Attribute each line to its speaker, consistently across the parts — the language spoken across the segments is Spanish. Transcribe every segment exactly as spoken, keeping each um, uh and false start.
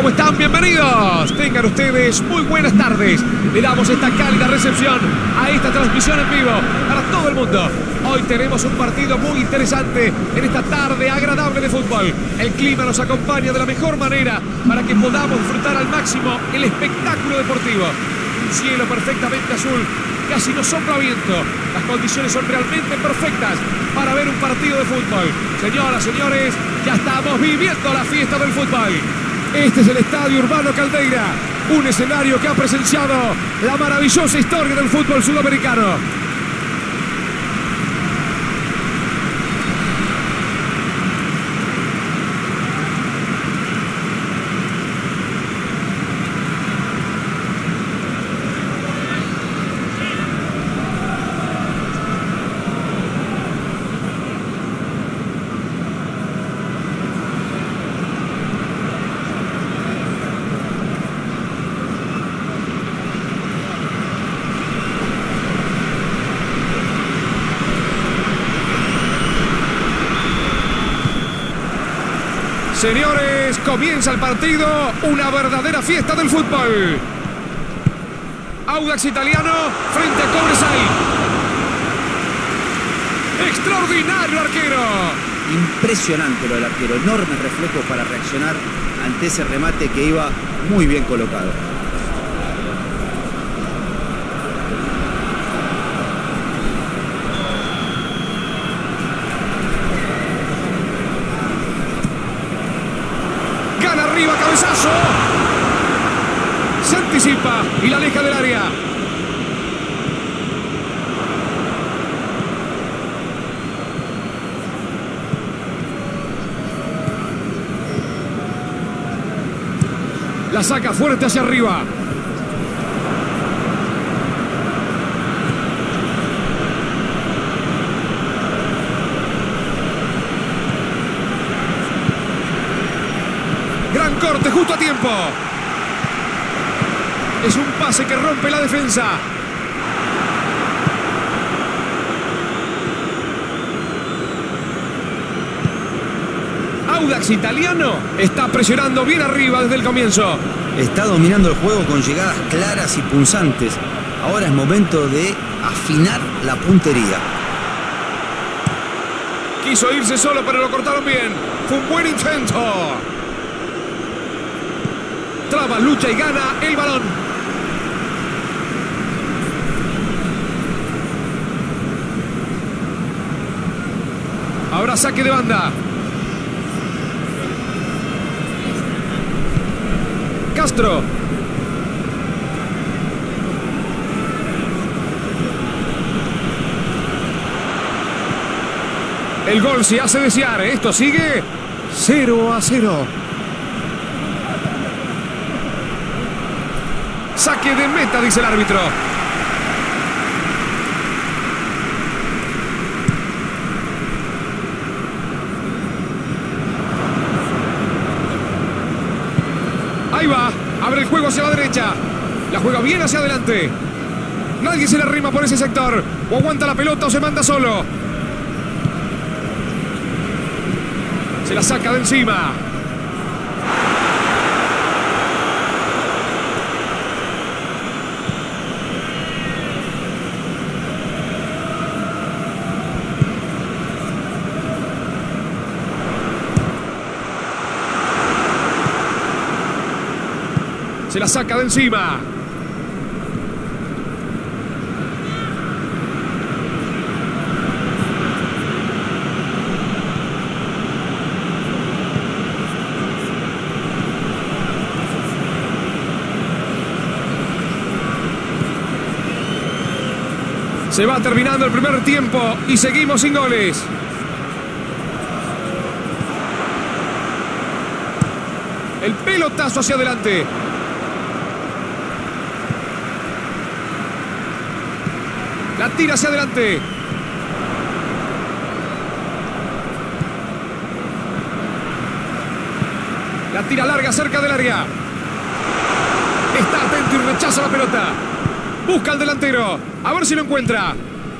Speaker 1: ¿Cómo están? Bienvenidos. Tengan ustedes muy buenas tardes. Le damos esta cálida recepción a esta transmisión en vivo para todo el mundo. Hoy tenemos un partido muy interesante en esta tarde agradable de fútbol. El clima nos acompaña de la mejor manera para que podamos disfrutar al máximo el espectáculo deportivo. Un cielo perfectamente azul, casi no sopla viento. Las condiciones son realmente perfectas para ver un partido de fútbol. Señoras, señores, ya estamos viviendo la fiesta del fútbol. Este es el Estadio Urbano Caldeira, un escenario que ha presenciado la maravillosa historia del fútbol sudamericano. Señores, comienza el partido, una verdadera fiesta del fútbol. Audax Italiano frente a Cobresal. Extraordinario arquero.
Speaker 2: Impresionante lo del arquero, enormes reflejos para reaccionar ante ese remate que iba muy bien colocado.
Speaker 1: Arriba, cabezazo. Se anticipa y la aleja del área. La saca fuerte hacia arriba. Gran corte justo a tiempo. Es un pase que rompe la defensa. Audax Italiano está presionando bien arriba desde el comienzo.
Speaker 2: Está dominando el juego con llegadas claras y punzantes. Ahora es momento de afinar la puntería.
Speaker 1: Quiso irse solo, pero lo cortaron bien. Fue un buen intento. Traba, lucha y gana el balón. Ahora saque de banda. Castro. El gol se hace desear. Esto sigue cero a cero. Saque de meta, dice el árbitro. Ahí va. Abre el juego hacia la derecha. La juega bien hacia adelante. Nadie se le arrima por ese sector. O aguanta la pelota o se manda solo. Se la saca de encima. Se la saca de encima. Se va terminando el primer tiempo y seguimos sin goles. El pelotazo hacia adelante. La tira hacia adelante. La tira larga cerca del área. Está atento y rechaza la pelota. Busca al delantero. A ver si lo encuentra.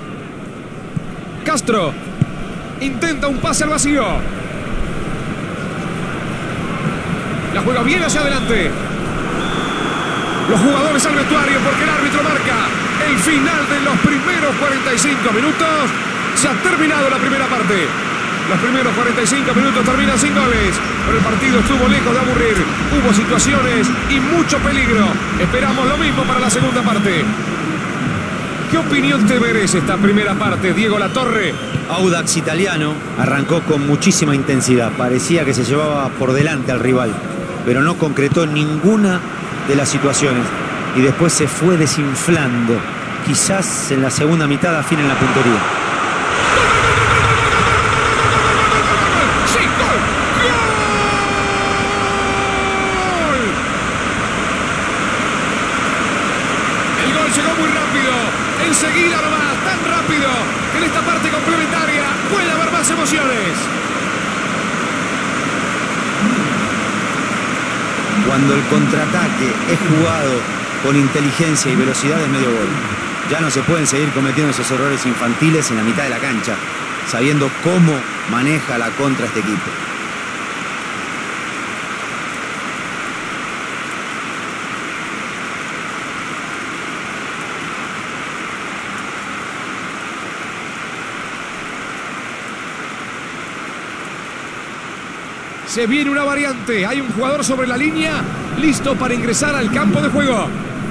Speaker 1: Castro. Intenta un pase al vacío. La La juega bien hacia adelante. Los jugadores al vestuario porque el árbitro marca el final de los primeros cuarenta y cinco minutos. Se ha terminado la primera parte. Los primeros cuarenta y cinco minutos terminan sin goles, pero el partido estuvo lejos de aburrir. Hubo situaciones y mucho peligro. Esperamos lo mismo para la segunda parte. ¿Qué opinión te merece esta primera parte, Diego Latorre?
Speaker 2: Audax Italiano arrancó con muchísima intensidad. Parecía que se llevaba por delante al rival, pero no concretó ninguna de las situaciones. Y después se fue desinflando. Quizás en la segunda mitad afinen la puntería.
Speaker 1: Enseguida nomás, tan rápido, que en esta parte complementaria puede haber más emociones.
Speaker 2: Cuando el contraataque es jugado con inteligencia y velocidad es medio gol. Ya no se pueden seguir cometiendo esos errores infantiles en la mitad de la cancha, sabiendo cómo maneja la contra este equipo.
Speaker 1: Se viene una variante. Hay un jugador sobre la línea, listo para ingresar al campo de juego.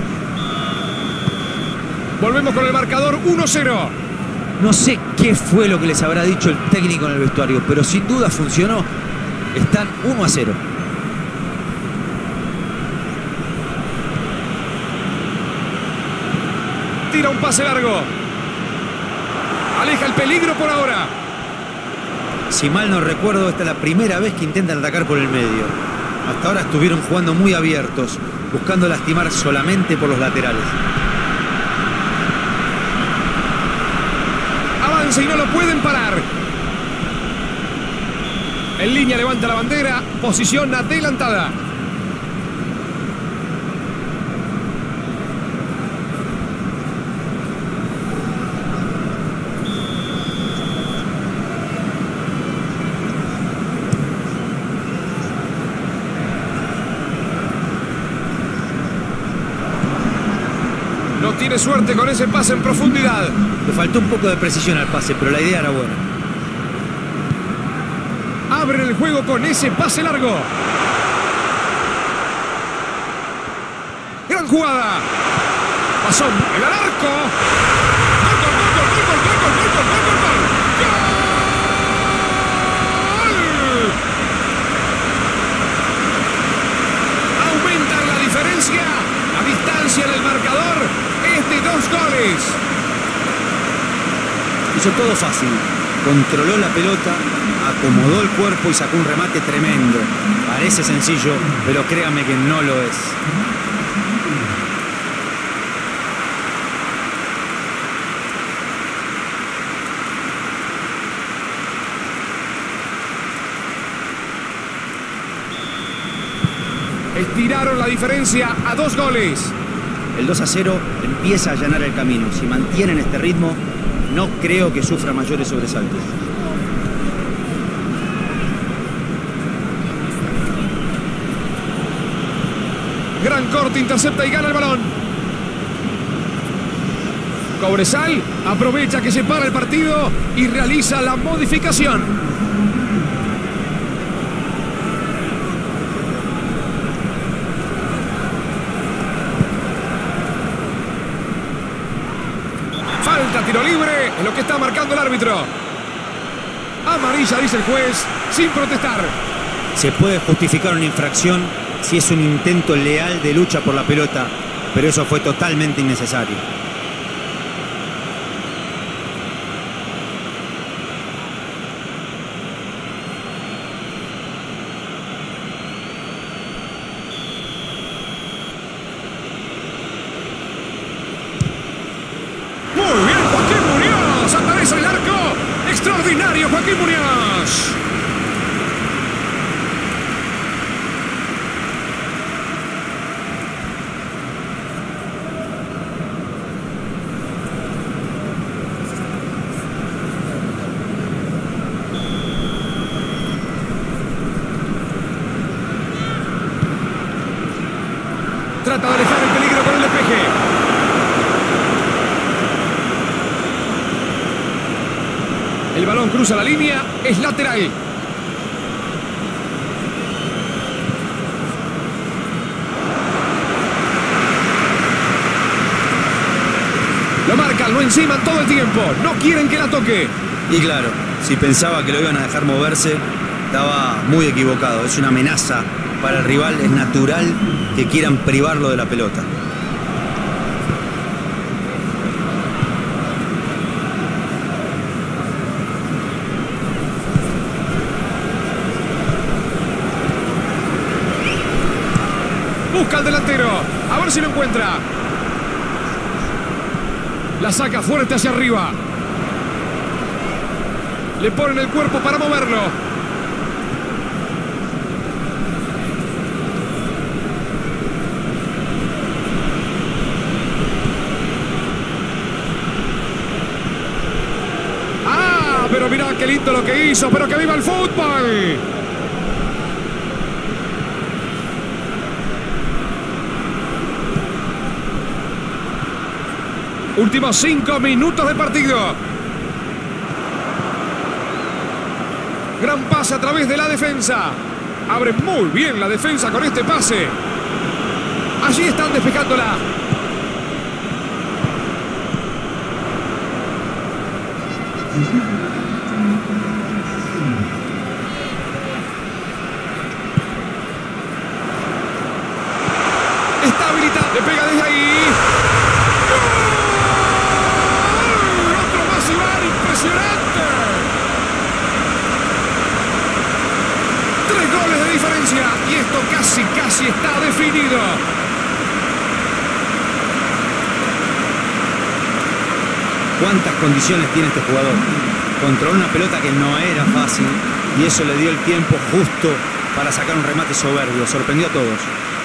Speaker 1: Volvemos con el marcador uno cero.
Speaker 2: No sé qué fue lo que les habrá dicho el técnico en el vestuario, pero sin duda funcionó. Están uno a cero.
Speaker 1: Tira un pase largo. Aleja el peligro por ahora.
Speaker 2: Si mal no recuerdo, esta es la primera vez que intentan atacar por el medio. Hasta ahora estuvieron jugando muy abiertos, buscando lastimar solamente por los laterales.
Speaker 1: Avanza y no lo pueden parar. En línea levanta la bandera, posición adelantada. No tiene suerte con ese pase en profundidad.
Speaker 2: Le faltó un poco de precisión al pase, pero la idea era buena.
Speaker 1: Abren el juego con ese pase largo. Gran jugada. Pasó el al arco. ¡Gol, gol, gol, gol, gol, gol, gol, gol, gol, gol, gol! ¡Gol! Aumentan la diferencia. La distancia en el marcador es de dos goles.
Speaker 2: Hizo todo fácil. Controló la pelota, acomodó el cuerpo y sacó un remate tremendo. Parece sencillo, pero créame que no lo es.
Speaker 1: Estiraron la diferencia a dos goles.
Speaker 2: El dos a cero empieza a allanar el camino. Si mantienen este ritmo, no creo que sufra mayores sobresaltos.
Speaker 1: Gran corte, intercepta y gana el balón. Cobresal aprovecha que se para el partido y realiza la modificación. Falta, tiro libre, es lo que está marcando el árbitro. Amarilla, dice el juez, sin protestar.
Speaker 2: Se puede justificar una infracción si es un intento leal de lucha por la pelota, pero eso fue totalmente innecesario.
Speaker 1: Muy bien, Joaquín Muñoz, aparece el arco. Extraordinario, Joaquín Muñoz. Trata de alejar el peligro con el despeje. El balón cruza la línea, es lateral. Lo marcan, lo enciman todo el tiempo. No quieren que la toque.
Speaker 2: Y claro, si pensaba que lo iban a dejar moverse, estaba muy equivocado. Es una amenaza para el rival. Es natural que quieran privarlo de la pelota.
Speaker 1: Busca al delantero. A ver si lo encuentra. La saca fuerte hacia arriba. Le ponen el cuerpo para moverlo. ¡Ah! Pero mirá qué lindo lo que hizo. ¡Pero que viva el fútbol! Últimos cinco minutos de partido. Gran pase a través de la defensa. Abre muy bien la defensa con este pase. Allí están despejándola. Está habilitado. Le pega desde ahí. Impresionante. Tres goles de diferencia y esto casi, casi está definido.
Speaker 2: ¿Cuántas condiciones tiene este jugador? Controló una pelota que no era fácil y eso le dio el tiempo justo para sacar un remate soberbio. Sorprendió a todos.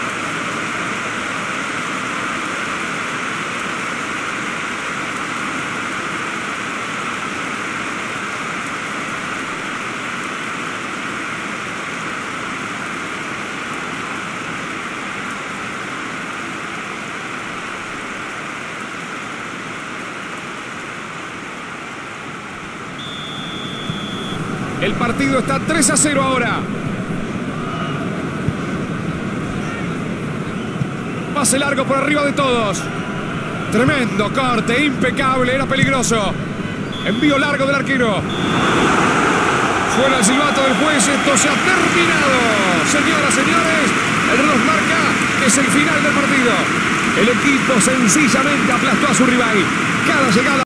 Speaker 1: El partido está tres a cero ahora. Pase largo por arriba de todos. Tremendo corte, impecable, era peligroso. Envío largo del arquero. Suena el silbato del juez, esto se ha terminado. Señoras, señores, el reloj marca que es el final del partido. El equipo sencillamente aplastó a su rival. Cada llegada